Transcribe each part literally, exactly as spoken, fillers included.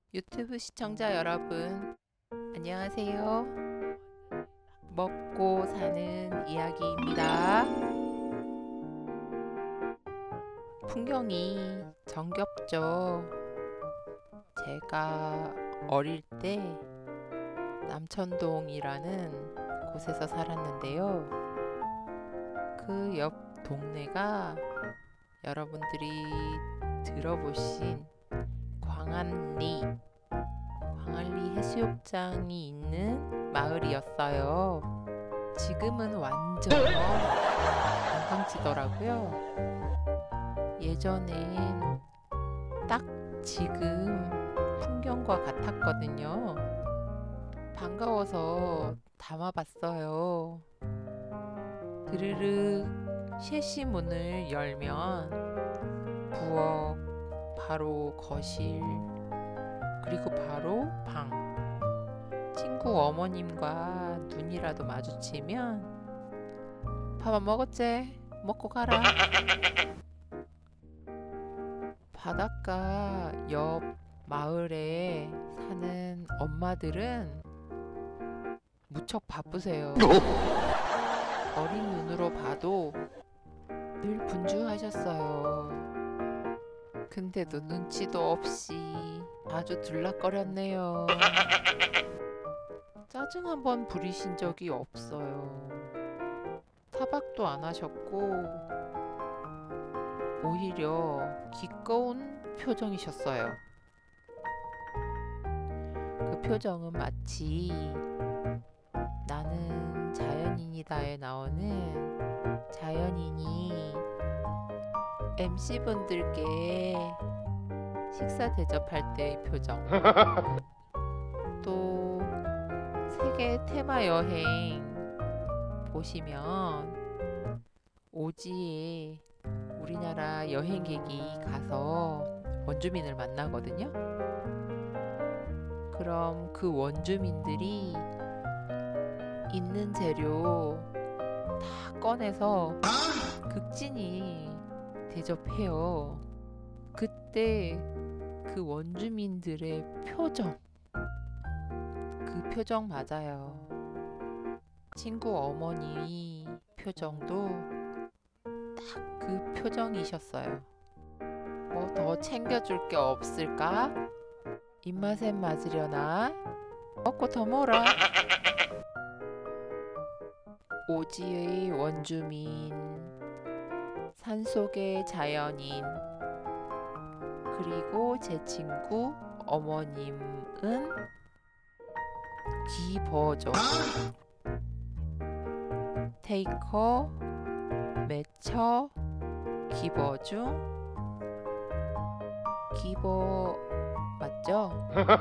유튜브 시청자 여러분, 안녕하세요. 먹고 사는 이야기입니다. 풍경이 정겹죠. 제가 어릴 때 남천동이라는 곳에서 살았는데요. 그 옆 동네가 여러분들이 들어보신 광안리, 광안리 해수욕장이 있는 마을이었어요. 지금은 완전 관광지더라고요. 예전엔 딱 지금 풍경과 같았거든요. 반가워서 담아봤어요. 드르륵 셰시 문을 열면 부엌, 바로 거실, 그리고 바로 방. 친구 어머님과 눈이라도 마주치면 밥 안 먹었지? 먹고 가라. 바닷가 옆 마을에 사는 엄마들은 무척 바쁘세요. 어린 눈으로 봐도 늘 분주하셨어요. 근데도 눈치도 없이 아주 들락거렸네요. 짜증 한번 부리신 적이 없어요. 타박도 안 하셨고 오히려 기꺼운 표정이셨어요. 그 표정은 마치 나는 자연인이다에 나오는 자연인이 엠씨분들께 식사 대접할 때의 표정. 또 세계 테마 여행 보시면 오지에 우리나라 여행객이 가서 원주민을 만나거든요. 그럼 그 원주민들이 있는 재료 다 꺼내서 극진히 대접해요. 그때 그 원주민들의 표정, 그 표정 맞아요. 친구 어머니 표정도 딱 그 표정이셨어요. 뭐 더 챙겨줄 게 없을까? 입맛에 맞으려나? 먹고 더 먹어라. 오지의 원주민, 산속의 자연인, 그리고 제 친구 어머님은 기버죠. 테이커, 매처, 기버 중 기버 맞죠?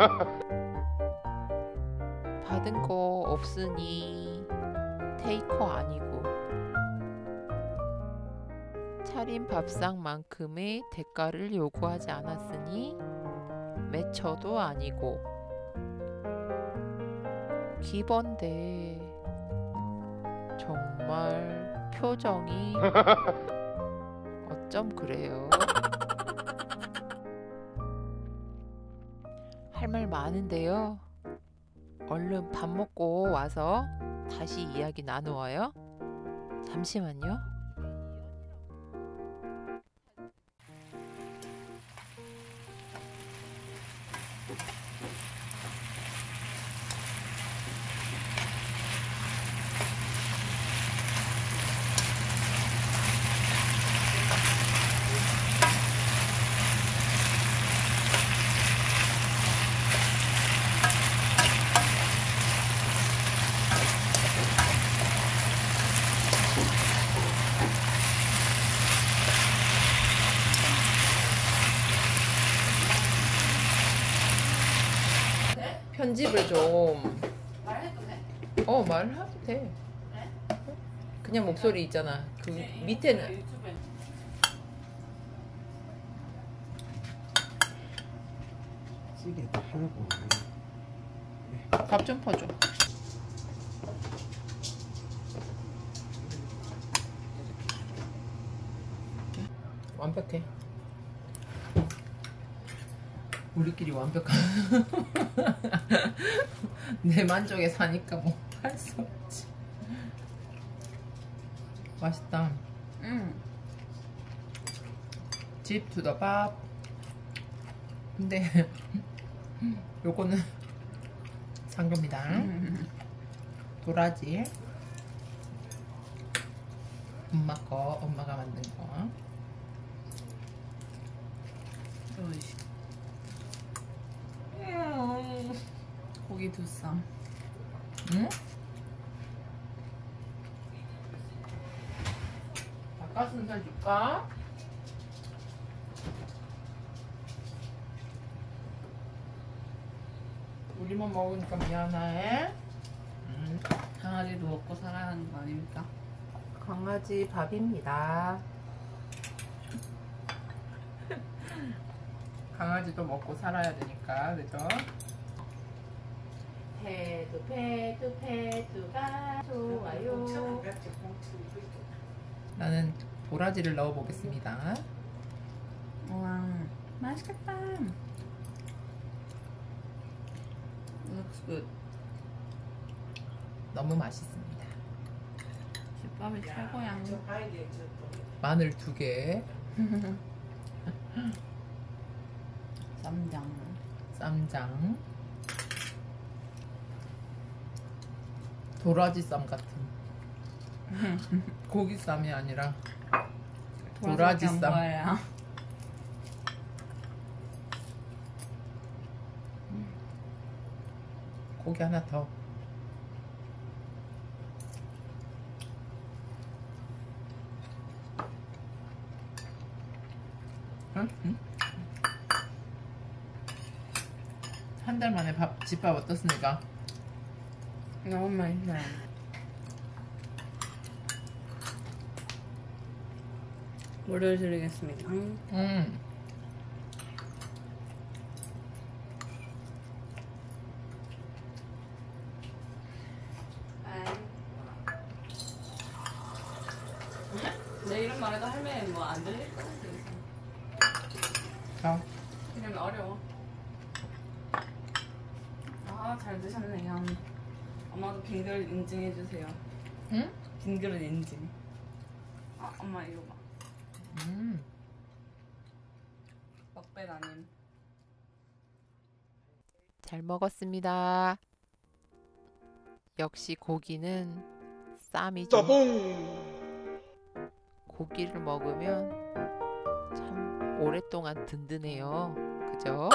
받은 거 없으니 테이커 아니고 차린 밥상만큼의 대가를 요구하지 않았으니 매처도 아니고 기번데 정말 표정이 어쩜 그래요? 할 말 많은데요. 얼른 밥 먹고 와서 다시 이야기 나누어요. 잠시만요. 편집을 좀 말해도 돼? 어 말해도 돼. 네? 그냥 목소리 있잖아. 그 네, 밑에는 유튜브에 찌개도 하고 밥 좀 퍼줘. 완벽해. 우리끼리 완벽한 내 만족에 사니까 뭐 할 수 없지. 맛있다. 음. 집 투더 밥. 근데 요거는 산 겁니다. 음. 도라지. 엄마 거, 엄마가 만든 거. 어이씨. 고기 두 쌈. 응? 닭가슴살 줄까? 우리만 먹으니까 미안해. 음. 강아지도 먹고 살아야 하는 거 아닙니까? 강아지 밥입니다. 강아지도 먹고 살아야 되니까, 그죠? 패두 패두 패두가 좋아요. 나는 도라지를 넣어 보겠습니다. 우와, 맛있겠다. Looks good. 너무 맛있습니다. 집밥이 최고야. 마늘 두 개, 쌈장. 쌈장, 도라지 쌈 같은 고기 쌈이 아니라 도라지 쌈. 뭐예요? 고기 하나 더. 응? 응? 한 달 만에 밥, 집밥 어떻습니까? 너무 맛있어요. 물을 드리겠습니다. 음. 내 이름 말해도 할머니 뭐 안 들릴 것 같아. 자, 이름이 어려워. 아, 잘 드셨네요. 엄마도 빈 그릇 인증해주세요. 응? 빈 그릇 인증. 아, 엄마 이거 봐. 음. 먹배 아님. 잘 먹었습니다. 역시 고기는 쌈이죠. 고기를 먹으면 참 오랫동안 든든해요. 그죠?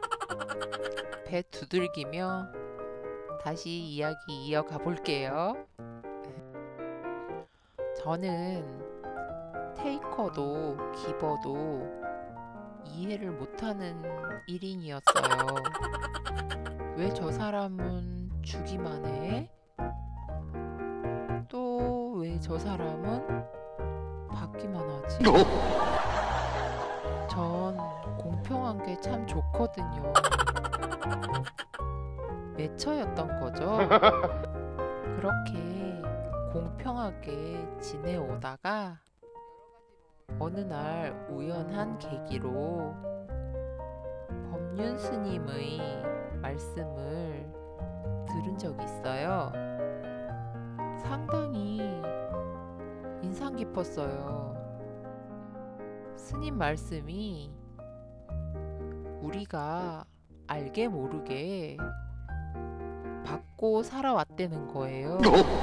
배 두들기며 다시 이야기 이어가 볼게요. 저는 테이커도 기버도 이해를 못하는 일인이었어요. 왜 저 사람은 주기만 해? 또 왜 저 사람은 받기만 하지? 전 공평한 게 참 좋거든요. 매처였던 거죠. 그렇게 공평하게 지내오다가 어느 날 우연한 계기로 법륜 스님의 말씀을 들은 적이 있어요. 상당히 인상 깊었어요. 스님 말씀이 우리가 알게 모르게 받고 살아왔다는 거예요.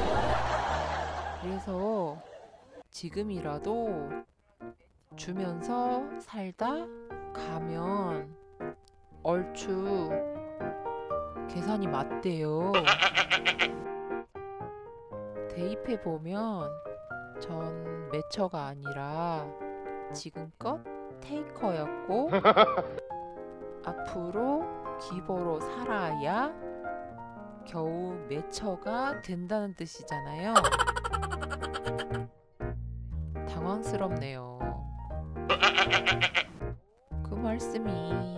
그래서 지금이라도 주면서 살다 가면 얼추 계산이 맞대요. 대입해보면 전 매처가 아니라 지금껏 테이커였고 앞으로 기버로 살아야 겨우 매처가 된다는 뜻이잖아요. 당황스럽네요. 그 말씀이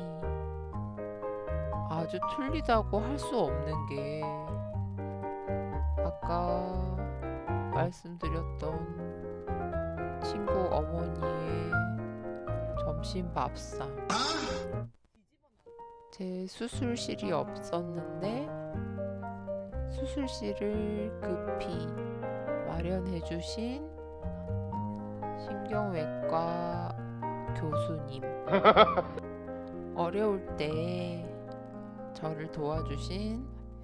아주 틀리다고 할 수 없는 게 아까 말씀드렸던 친구 어머니의 점심 밥상. 제 수술실이 없었는데 수술실을 급히 마련해 주신 신경외과 교수님, 어려울 때 저를 도와주신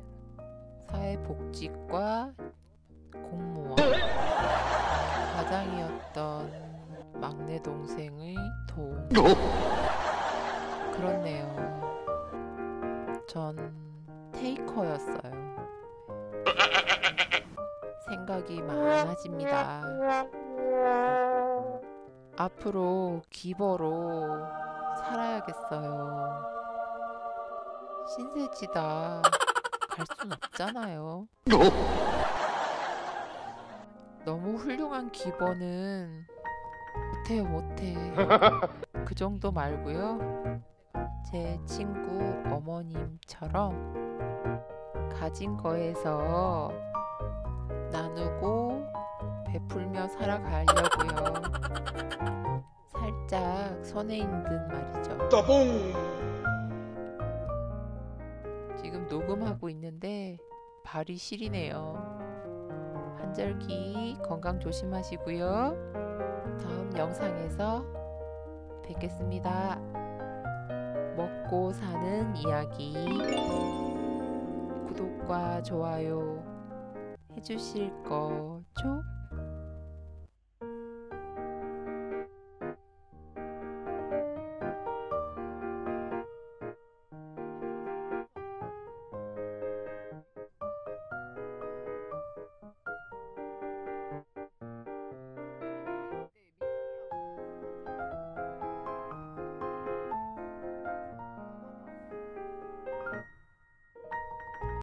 사회복지과 공무원, 과장이었던 막내 동생의 도움. 그렇네요. 전 테이커였어요. 생각이 많아집니다. 앞으로 기버로 살아야겠어요. 신세지다 갈 순 없잖아요. 너무 훌륭한 기버는 못해요, 못해. 그 정도 말고요. 제 친구 어머님처럼 가진 거에서 나누고 베풀며 살아가려고요. 살짝 선해인 듯 말이죠. 지금 녹음하고 있는데 발이 시리네요. 한절기 건강 조심하시고요. 다음 영상에서 뵙겠습니다. 먹고 사는 이야기 구독과 좋아요 해주실 거죠?